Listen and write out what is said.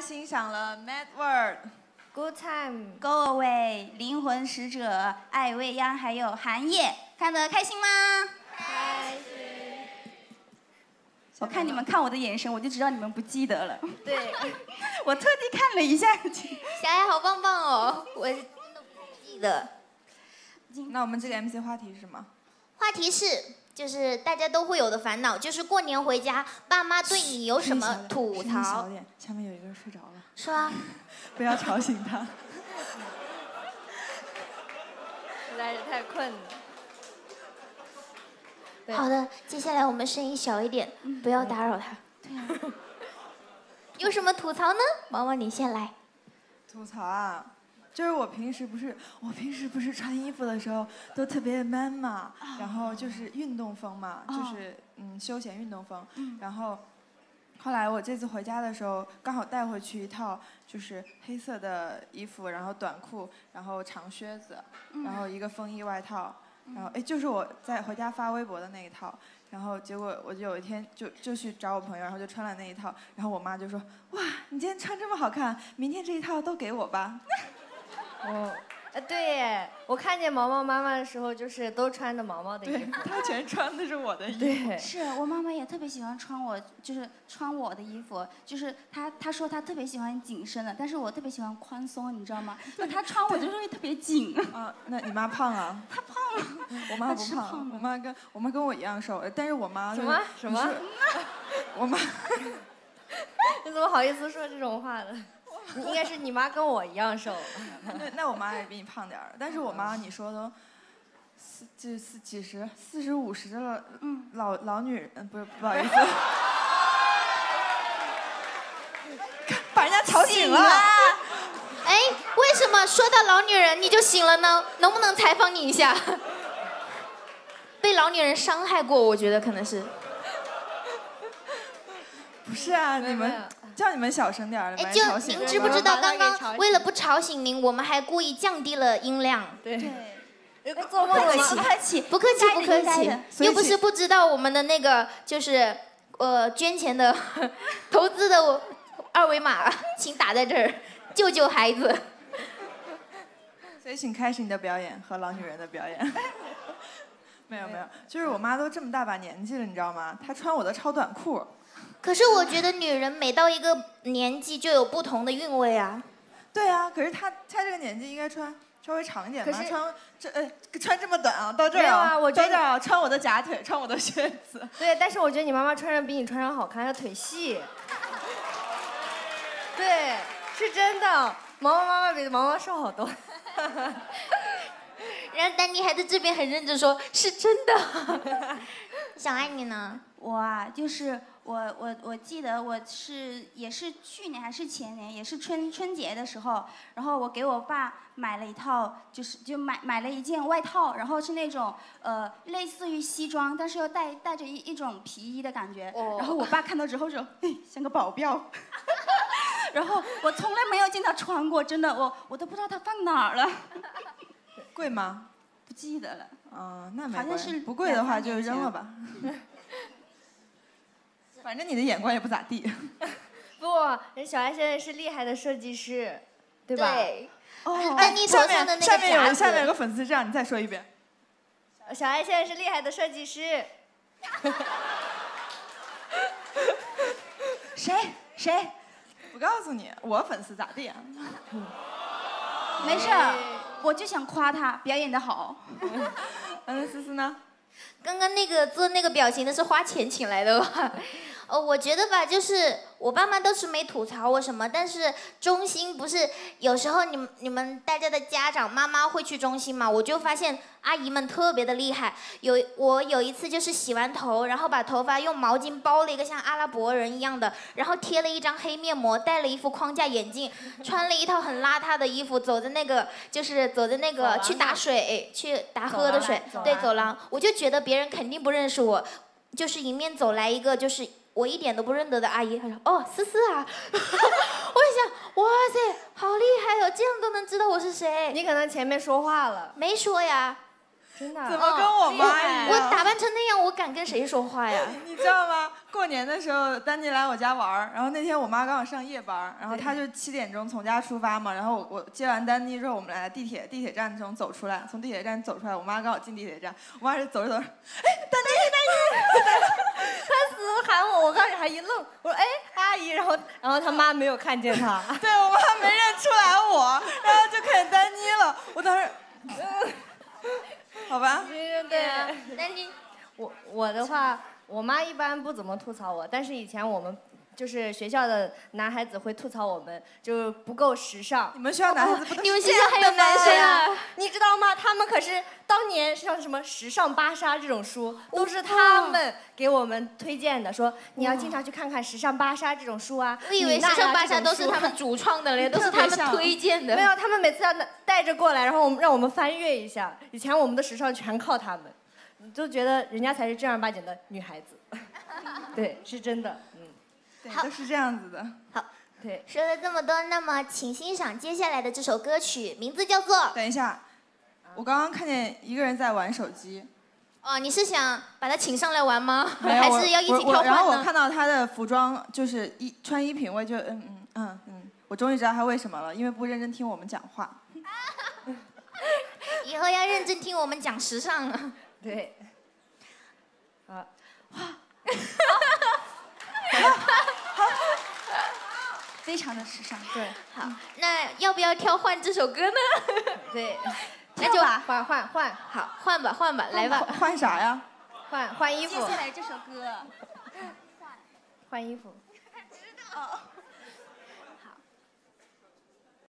欣赏了 Mad World、Good Time、Go Away、灵魂使者、爱未央，还有寒夜，看得开心吗？ 开心。 我看你们看我的眼神，我就知道你们不记得了。 对， 我特地看了一下。 小爱好棒棒哦，我真的不记得。 那我们这个 MC 话题是什么？ 话题是，就是大家都会有的烦恼，就是过年回家，爸妈对你有什么吐槽？ 小点，下面有一个人睡着了。 是吧？ 不要吵醒他。 实在是太困了。 好的，接下来我们声音小一点，不要打扰他。 对啊。 有什么吐槽呢？毛毛你先来。 吐槽啊，就是我平时不是穿衣服的时候都特别 man 嘛，然后就是运动风嘛，就是休闲运动风，然后后来我这次回家的时候刚好带回去一套就是黑色的衣服，然后短裤，然后长靴子，然后一个风衣外套。然后就是我在回家发微博的那一套，然后结果我就有一天就去找我朋友，然后就穿了那一套，然后我妈就说：“哇，你今天穿这么好看，明天这一套都给我吧。” 哦，对耶，我看见毛毛妈妈的时候，就是都穿着毛毛的衣服， 她全穿的是我的衣服。 对， 是我妈妈也特别喜欢穿我的衣服，就是她说她特别喜欢紧身的，但是我特别喜欢宽松，你知道吗？那她穿我就会特别紧。 啊，那你妈胖啊？ 她胖了。 我妈不胖，我妈跟我一样瘦，但是我妈什么？ 我妈， 你怎么好意思说这种话呢？应该是你妈跟我一样瘦。 那我妈也比你胖点儿，但是我妈你说都几十、40、50的老女人，不好意思，把人家吵醒了。 哎，为什么说到老女人你就醒了呢？能不能采访你一下？被老女人伤害过，我觉得可能是。 不是啊，你们叫你们小声点儿，把人吵醒了。 您知不知道刚刚为了不吵醒您，我们还故意降低了音量？ 对。 做梦了，不客气， 不客气，又不是不知道我们的那个就是捐钱的投资的二维码，请打在这儿，救救孩子。 所以请开始你的表演和老女人的表演。没有，就是我妈都这么大把年纪了，你知道吗？她穿我的超短裤。 可是我觉得女人每到一个年纪就有不同的韵味啊。 对啊，可是她这个年纪应该穿稍微长一点嘛，穿这么短啊，到这儿啊，我到这儿啊，穿我的假腿，穿我的靴子。 对，但是我觉得你妈妈穿上比你穿上好看，她腿细。对，是真的，毛毛妈妈比毛毛瘦好多。 然后丹妮还在这边很认真说，是真的。小爱你呢？ 我啊，就是我记得也是去年还是前年，也是春节的时候，然后我给我爸买了一套，就买了一件外套，然后是那种类似于西装，但是又带着一种皮衣的感觉。然后我爸看到之后说，像个保镖。然后我从来没有见他穿过，真的，我都不知道他放哪儿了。 贵吗？ 不记得了。 那没关系。 好像是不贵的话就扔了吧。反正你的眼光也不咋地。 不，人小爱现在是厉害的设计师，对吧？ 对。丹妮头上的那个夹子。 下面有个粉丝这样，你再说一遍。 小爱现在是厉害的设计师。 谁？ 不告诉你，我粉丝咋地啊？ 没事，我就想夸他表演得好。 那思思呢？ 刚刚那个做那个表情的是花钱请来的吧？我觉得吧，就是我爸妈都是没吐槽我什么，但是中心不是有时候你们大家的家长妈妈会去中心嘛，我就发现阿姨们特别的厉害。我有一次就是洗完头，然后把头发用毛巾包了一个像阿拉伯人一样的，然后贴了一张黑面膜，戴了一副框架眼镜，穿了一套很邋遢的衣服，走在那个去打水，去打喝的水，对，走廊，我就觉得别人肯定不认识我，就是迎面走来一个就是我一点都不认得的阿姨，她说：“哦，思思啊。”我就想，哇塞，好厉害哦，这样都能知道我是谁。 你可能前面说话了。 没说呀。 真的？ 怎么跟我妈一样？ 我打扮成那样，我敢跟谁说话呀？ 你知道吗？过年的时候，丹妮来我家玩儿，然后那天我妈刚好上夜班，然后她就7点钟从家出发嘛，然后我接完丹妮之后，我们俩在地铁站中走出来，从地铁站走出来，我妈刚好进地铁站，我妈是走着走着，哎，丹妮， 他死喊我，我刚才还一愣，我说哎阿姨，然后他妈没有看见他， 对我妈没认出来我，然后就看见丹妮了，我当时，好吧， 对啊， 那你我的话，我妈一般不怎么吐槽我，但是以前我们就是学校的男孩子会吐槽我们就不够时尚。 你们学校男孩子不都你们是学校还有男生啊？ 你知道吗？他们可是当年像什么《时尚芭莎》这种书，都是他们给我们推荐的，说你要经常去看看《时尚芭莎》这种书啊。 我以为《时尚芭莎》都是他们主创的嘞，都是他们推荐的。 没有，他们每次要带着过来，然后让我们翻阅一下。以前我们的时尚全靠他们，就觉得人家才是正儿八经的女孩子。对，是真的， 对，都是这样子的。 好， 对。 说了这么多，那么请欣赏接下来的这首歌曲，名字叫做…… 等一下，我刚刚看见一个人在玩手机。 哦，你是想把他请上来玩吗？ 没有， 还是要一起跳然后换呢？ 我看到他的服装，就是穿衣品味就我终于知道他为什么了，因为不认真听我们讲话。 以后要认真听我们讲时尚了。 对。啊。 非常的时尚。 对， 好，那要不要跳换这首歌呢？ 对， 那就换， 好，换吧，来吧。 换啥呀？ 换衣服。 接下来这首歌。 换衣服。 哦。